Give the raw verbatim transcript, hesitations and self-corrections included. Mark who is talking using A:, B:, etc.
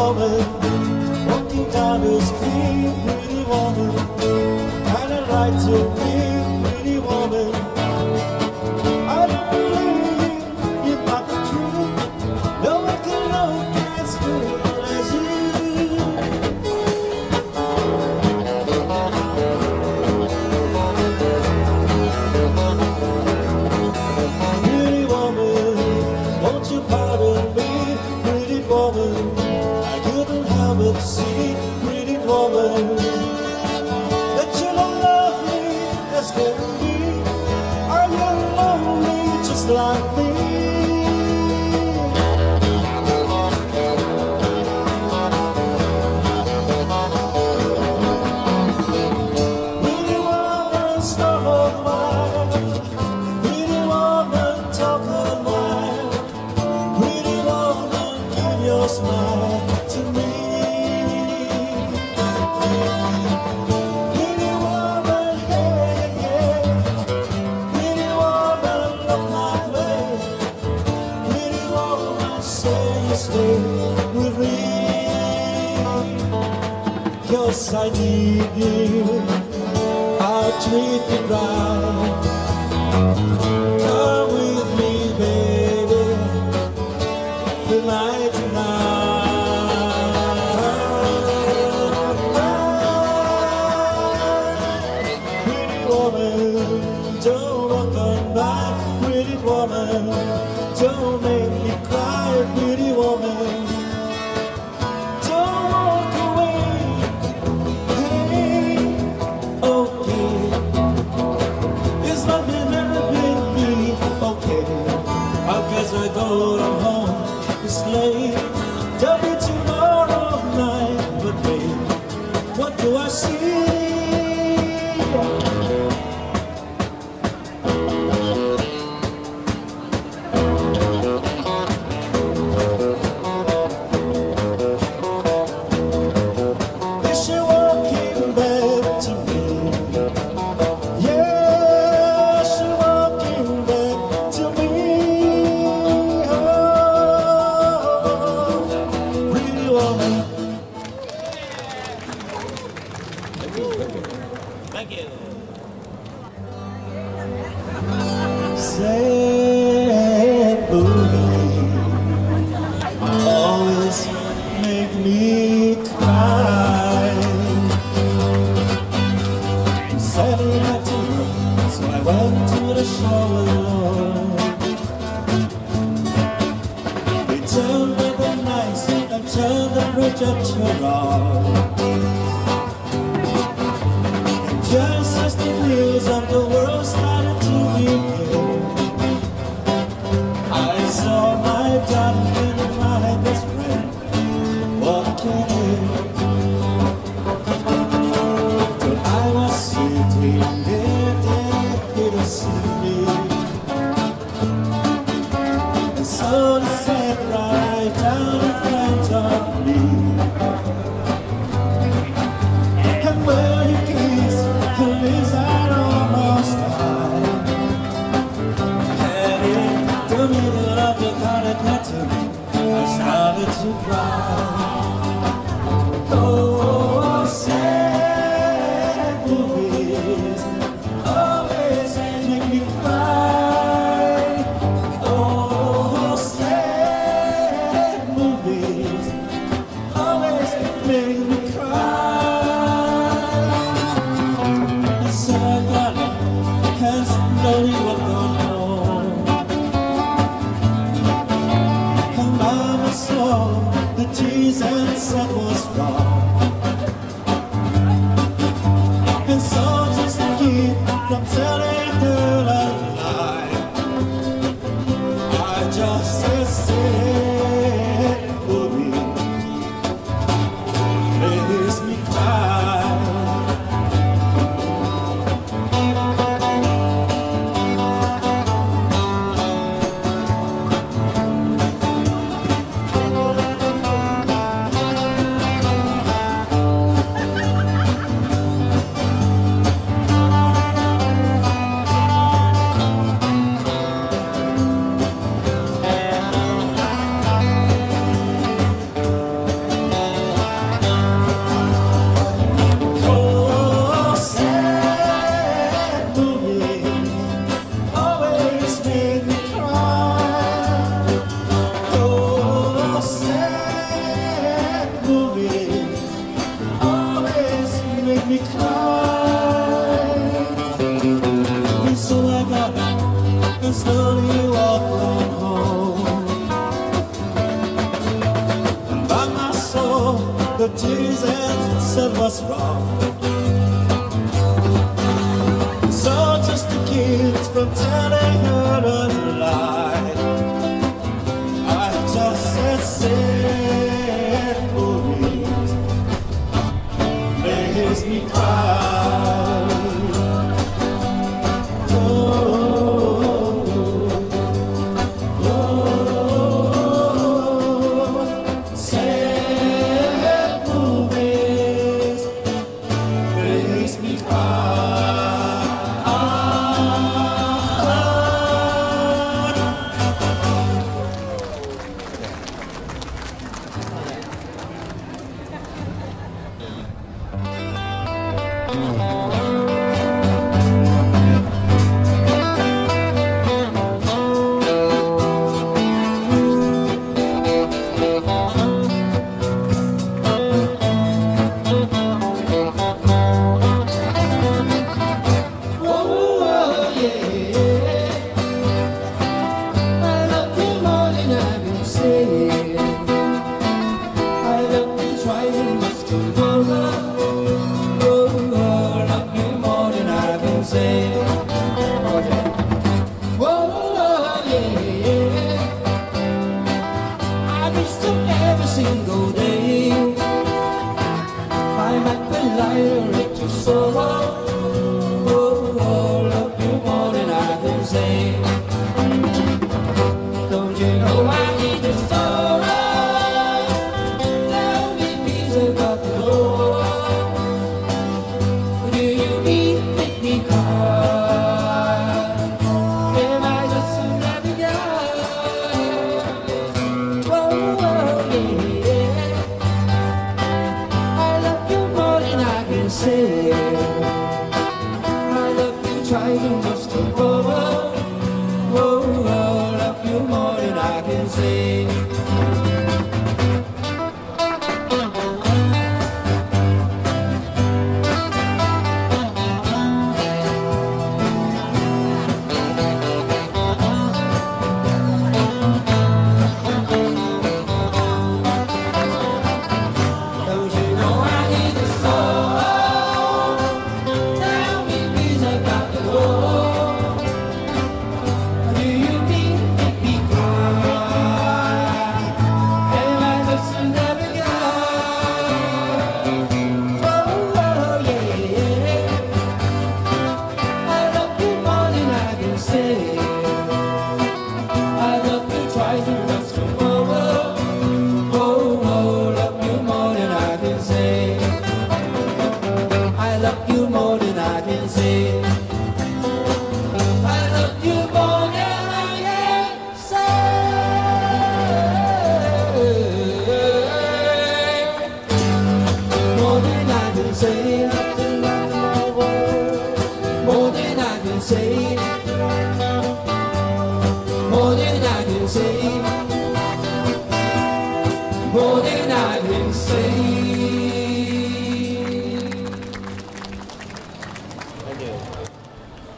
A: woman, walking down the street, pretty woman, kinda right to me, pretty woman. I don't believe you got the truth. No one can look as good as you. Pretty woman, won't you pardon me, pretty woman? I couldn't help but see, pretty woman, that you don't love me as can be. Are you lonely just like me? Pretty woman, stop on mine. Pretty woman, talk on mine. Pretty woman, give your smile to me. Pretty woman, hey, yeah. Pretty woman, look my way. Pretty woman, say you stay with me. 'Cause I need you, I'll treat you right. Come with me, baby, tonight, tonight. Pretty woman, don't walk on by. Pretty woman, don't make me cry. Pretty woman, don't walk away. Hey, okay, it's not been never been me. Okay, I guess I go home. It's late. Tell me tomorrow night, but babe, what do I see? Is she walking back to me? Yeah, she walking back to me. Oh, pretty woman.
B: Thank you.
A: Sad booty always make me cry. Saturday night too, so I went to the show alone. We turned with the nights and turned the bridge up to wrong. And just as the wheels of the world started to begin, I saw my darling and my best friend walking in. Till I was sitting there, they couldn't see me. And so they sat right down in front of me. And when you kiss, your lips are almost high. And in the middle of the crowded pattern, I started to cry. Oh, sad movies always make me cry. Oh, sad movies always make me cry. So I got it, and slowly walked on home. And Mama saw the tears and said was wrong. And so just to keep from telling her a lie, I just said, sad movie makes me cry. the tears and said what's wrong. So just the kids from telling her a lie. I just said sad movies makes me cry. Oh, oh, sad movies makes me cry.
B: More than I can say.